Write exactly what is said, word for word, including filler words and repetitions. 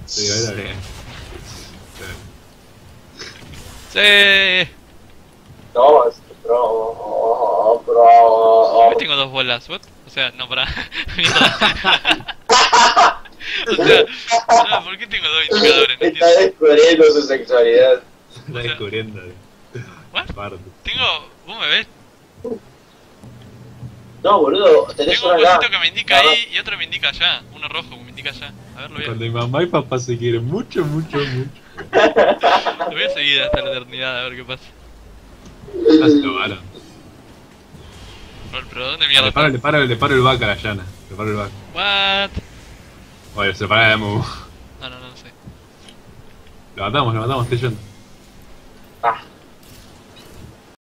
Sí, ahí está bien. Sí. No, es pro, pro. ¿Por qué tengo dos bolas? ¿What? O sea, no, pará. Mierda. O sea, no, ¿por qué tengo dos indicadores? No Está entiendo. descubriendo su sexualidad. Está descubriendo. ¿What? Parte. Tengo... ¿Vos me ves? No, boludo, tenés Tengo una un acá. cosito que me indica ahí y otro me indica allá. Uno rojo que me indica allá. A ver, lo voy a... Cuando mi mamá y papá se quieren mucho, mucho, mucho. Lo voy a seguir hasta la eternidad a ver qué pasa. Ya se lo varon. Pero, pero ¿dónde mierda Le paro, está? le paro, le paro el back a la llana. Le paro el back. What? Oye, se para de Mu. No, no, no, no sé. Lo matamos, lo matamos, estoy yendo. Ah,